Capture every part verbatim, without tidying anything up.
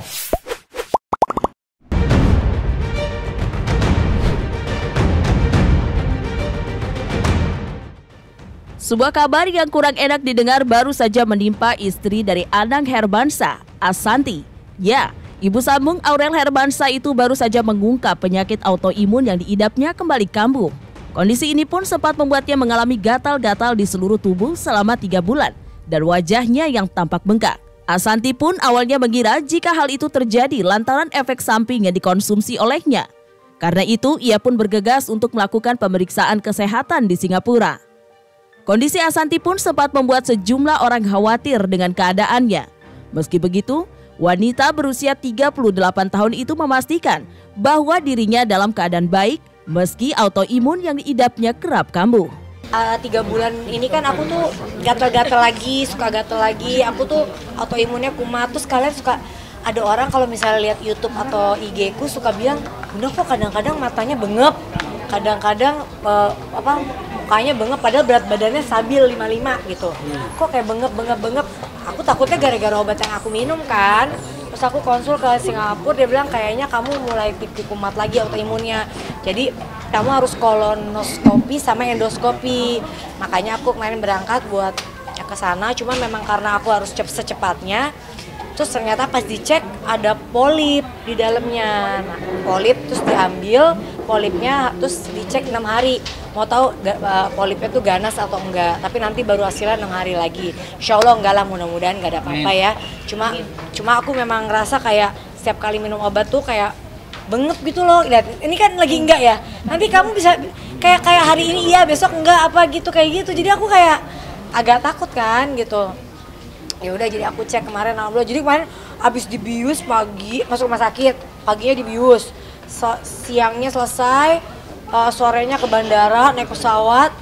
Sebuah kabar yang kurang enak didengar baru saja menimpa istri dari Anang Hermansyah, Ashanty. Ya, ibu sambung Aurel Hermansyah itu baru saja mengungkap penyakit autoimun yang diidapnya kembali kambuh. Kondisi ini pun sempat membuatnya mengalami gatal-gatal di seluruh tubuh selama tiga bulan dan wajahnya yang tampak bengkak. Ashanty pun awalnya mengira jika hal itu terjadi lantaran efek samping yang dikonsumsi olehnya. Karena itu, ia pun bergegas untuk melakukan pemeriksaan kesehatan di Singapura. Kondisi Ashanty pun sempat membuat sejumlah orang khawatir dengan keadaannya. Meski begitu, wanita berusia tiga puluh delapan tahun itu memastikan bahwa dirinya dalam keadaan baik meski autoimun yang diidapnya kerap kambuh. Uh, tiga bulan ini kan aku tuh gatel-gatel lagi, suka gatel lagi. Aku tuh autoimunnya kumat. Terus kalian suka ada orang kalau misalnya lihat YouTube atau I G ku suka bilang, "Bunda kok kadang-kadang matanya bengep, kadang-kadang uh, apa mukanya bengep padahal berat badannya stabil lima puluh lima gitu. Kok kayak bengep-bengep-bengep?" Aku takutnya gara-gara obat yang aku minum kan. Terus aku konsul ke Singapura, dia bilang kayaknya kamu mulai tipe kumat lagi autoimunnya. Jadi kamu harus kolonoskopi sama endoskopi. Makanya aku kemarin berangkat buat ke sana, cuma memang karena aku harus cep secepatnya. Terus ternyata pas dicek ada polip di dalamnya. Nah, polip terus diambil polipnya, terus dicek enam hari. Mau tahu uh, polipnya tuh ganas atau enggak? Tapi nanti baru hasilnya enam hari lagi. Insya Allah enggak lah, mudah-mudahan enggak ada apa-apa ya. Cuma cuma aku memang ngerasa kayak setiap kali minum obat tuh kayak bengep gitu loh. Lihat, ini kan lagi enggak ya. Nanti kamu bisa kayak kayak hari ini iya, besok enggak apa gitu kayak gitu. Jadi aku kayak agak takut kan gitu. Ya udah, jadi aku cek kemarin alhamdulillah. Jadi kemarin abis dibius pagi masuk rumah sakit, paginya dibius, so, siangnya selesai, uh, sorenya ke bandara naik pesawat.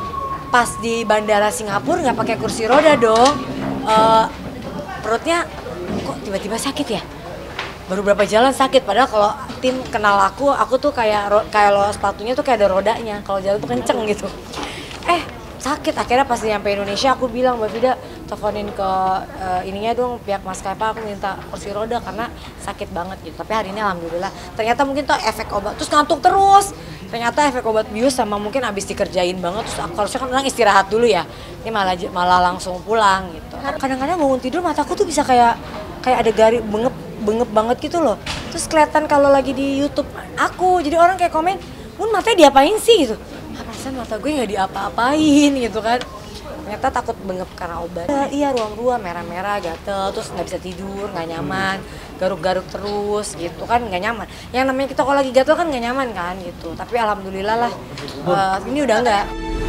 Pas di bandara Singapura nggak pakai kursi roda dong, uh, perutnya kok tiba-tiba sakit ya. Baru berapa jalan sakit, padahal kalau tim kenal aku, aku tuh kayak kayak lo sepatunya tuh kayak ada rodanya, kalau jalan tuh kenceng gitu. Eh sakit, akhirnya pas nyampe Indonesia aku bilang, Mbak Vida teleponin ke uh, ininya dong pihak maskapai, aku minta kursi roda karena sakit banget gitu. Tapi hari ini alhamdulillah, ternyata mungkin tuh efek obat, terus ngantuk terus. Ternyata efek obat bius sama mungkin abis dikerjain banget, terus aku harusnya kan orang istirahat dulu ya. Ini malah malah langsung pulang gitu. Kadang-kadang bangun tidur mataku tuh bisa kayak kayak ada garis bengep bengep banget gitu loh. Terus kelihatan kalau lagi di YouTube aku, jadi orang kayak komen, "Mun matanya diapain sih?" gitu. Perasaan mata gue nggak diapa-apain gitu kan. Ternyata takut bengep karena obat. Uh, iya, ruam-ruam merah-merah, gatel, terus nggak bisa tidur, nggak nyaman, garuk-garuk terus gitu kan, nggak nyaman. Yang namanya kita kalau lagi gatel kan nggak nyaman kan gitu. Tapi alhamdulillah lah, uh, ini udah nggak.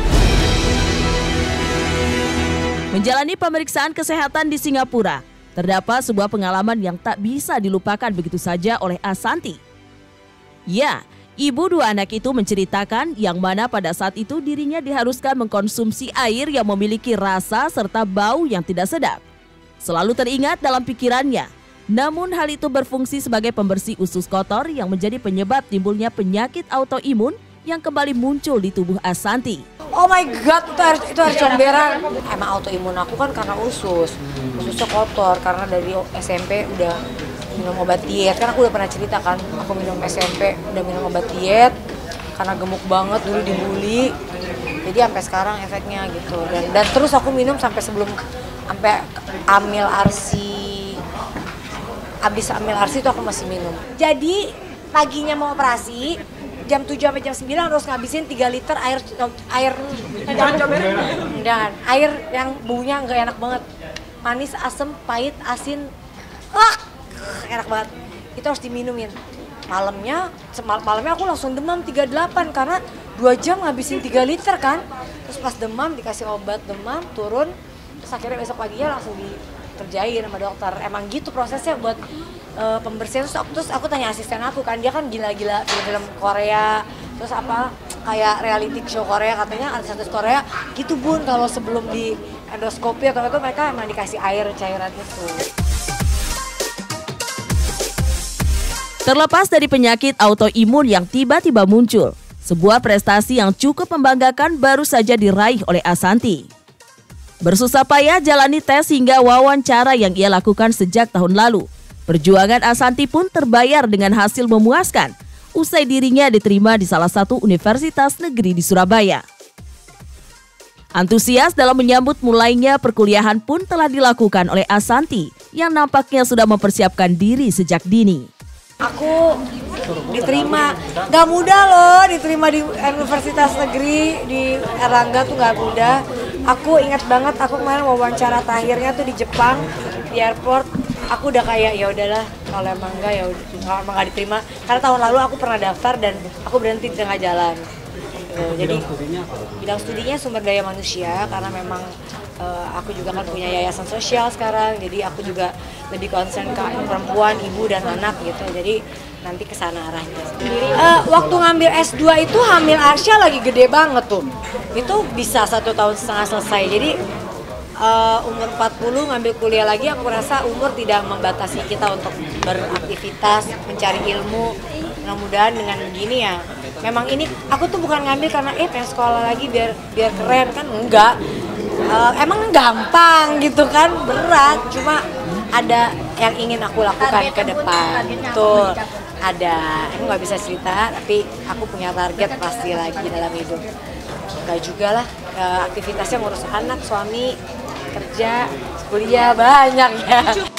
Menjalani pemeriksaan kesehatan di Singapura, terdapat sebuah pengalaman yang tak bisa dilupakan begitu saja oleh Ashanty. Ya, ibu dua anak itu menceritakan yang mana pada saat itu dirinya diharuskan mengkonsumsi air yang memiliki rasa serta bau yang tidak sedap. Selalu teringat dalam pikirannya, namun hal itu berfungsi sebagai pembersih usus kotor yang menjadi penyebab timbulnya penyakit autoimun yang kembali muncul di tubuh Ashanty. Oh my god, itu air, itu air comberan. Emang autoimun aku kan karena usus, ususnya kotor karena dari S M P udah minum obat diet. Kan aku udah pernah cerita kan, aku minum S M P udah minum obat diet karena gemuk banget, dulu dibully. Jadi sampai sekarang efeknya gitu. Dan dan terus aku minum sampai sebelum sampai amil arsi. Abis amil arsi itu aku masih minum. Jadi paginya mau operasi, jam tujuh sampai jam sembilan harus ngabisin tiga liter air air dan air yang baunya nggak enak banget. Manis, asem, pahit, asin. Ah! Enak banget, itu harus diminumin. Malamnya, malamnya aku langsung demam tiga puluh delapan karena dua jam ngabisin tiga liter kan. Terus pas demam dikasih obat demam, turun. Terus akhirnya besok paginya langsung dikerjain sama dokter. Emang gitu prosesnya buat uh, pembersihan. Terus aku, terus aku tanya asisten aku kan, dia kan gila-gila film-film Korea. Terus apa, kayak reality show Korea, katanya artis-artis Korea gitu Bun, kalau sebelum di endoskopi atau itu mereka emang dikasih air cairan itu. Terlepas dari penyakit autoimun yang tiba-tiba muncul, sebuah prestasi yang cukup membanggakan baru saja diraih oleh Ashanty. Bersusah payah jalani tes hingga wawancara yang ia lakukan sejak tahun lalu. Perjuangan Ashanty pun terbayar dengan hasil memuaskan usai dirinya diterima di salah satu universitas negeri di Surabaya. Antusias dalam menyambut mulainya perkuliahan pun telah dilakukan oleh Ashanty yang nampaknya sudah mempersiapkan diri sejak dini. Aku diterima, gak mudah loh diterima di universitas negeri di Erlangga tuh gak mudah. Aku ingat banget aku kemarin wawancara terakhirnya tuh di Jepang di airport. Aku udah kayak ya udahlah kalau emang enggak ya udah kalau emang gak diterima. Karena tahun lalu aku pernah daftar dan aku berhenti di tengah jalan. Gitu. Jadi bidang studinya sumber daya manusia karena memang uh, aku juga kan punya yayasan sosial sekarang. Jadi aku juga lebih concern ke perempuan, ibu dan anak gitu. Jadi nanti ke sana arahnya. Uh, waktu ngambil S dua itu hamil Arsya lagi gede banget tuh. Itu bisa satu tahun setengah selesai. Jadi uh, umur empat puluh ngambil kuliah lagi, aku rasa umur tidak membatasi kita untuk beraktivitas, mencari ilmu. Mudah-mudahan dengan begini ya. Memang ini aku tuh bukan ngambil karena eh pengen sekolah lagi biar biar keren kan, enggak. Uh, emang gampang gitu kan, berat. Cuma ada yang ingin aku lakukan ke depan. Betul. Ada, aku nggak bisa cerita, tapi aku punya target pasti lagi dalam hidup. Enggak juga lah, uh, aktivitasnya ngurus anak, suami, kerja, kuliah banyak ya.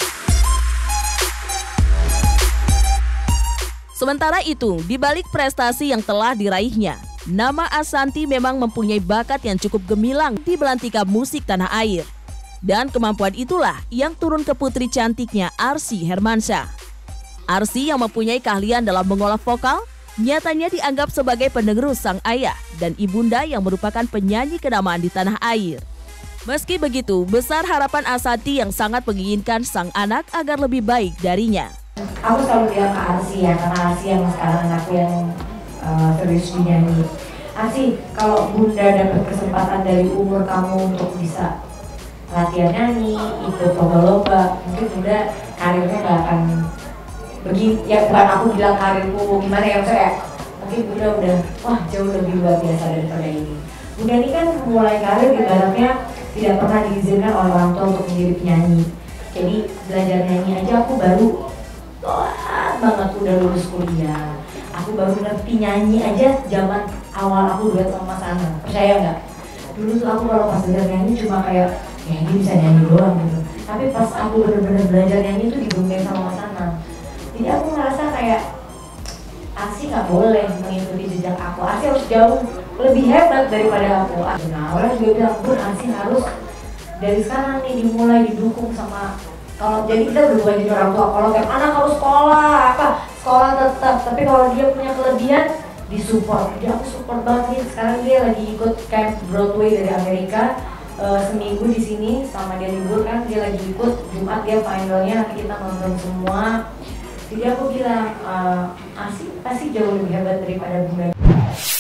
Sementara itu, di balik prestasi yang telah diraihnya, nama Ashanty memang mempunyai bakat yang cukup gemilang di belantika musik tanah air. Dan kemampuan itulah yang turun ke putri cantiknya Arsy Hermansyah. Arsy yang mempunyai keahlian dalam mengolah vokal, nyatanya dianggap sebagai penerus sang ayah dan ibunda yang merupakan penyanyi kenamaan di tanah air. Meski begitu, besar harapan Ashanty yang sangat menginginkan sang anak agar lebih baik darinya. Aku selalu bilang ke Arsy ya, karena Arsy yang sekarang aku yang uh, serius di nyanyi. Arsy, kalau bunda dapat kesempatan dari umur kamu untuk bisa latihan nyanyi, ikut lomba-lomba, mungkin bunda karirnya gak akan begini. Ya bukan aku bilang karirku gimana ya, maksudnya mungkin bunda udah wah jauh lebih luar biasa daripada ini. Bunda ini kan mulai karir ibaratnya tidak pernah diizinkan oleh orang tua untuk menjadi penyanyi. Jadi belajar nyanyi aja aku baru telat banget udah lulus kuliah. Aku baru ngerti nyanyi aja zaman awal aku duet sama Mas Ana. Percaya nggak? Dulu tuh aku kalau pas belajar nyanyi cuma kayak ya dia bisa nyanyi doang gitu. Tapi pas aku bener-bener belajar nyanyi tuh dibimbing sama Mas Ana. Jadi aku ngerasa kayak Arsy nggak boleh mengikuti jejak aku. Arsy harus jauh lebih hebat daripada aku. Nah orang juga bilang pun Arsy harus dari sekarang nih dimulai didukung sama. Kalau jadi kita berdua jadi orang tua, kalau kayak anak harus sekolah, apa sekolah tetap, tapi kalau dia punya kelebihan disupport. Jadi aku support banget nih. Sekarang dia lagi ikut camp Broadway dari Amerika uh, seminggu di sini, sama dia libur kan dia lagi ikut. Jumat dia finalnya, nanti kita nonton semua. Jadi aku bilang uh, Arsy pasti jauh lebih hebat daripada bunda.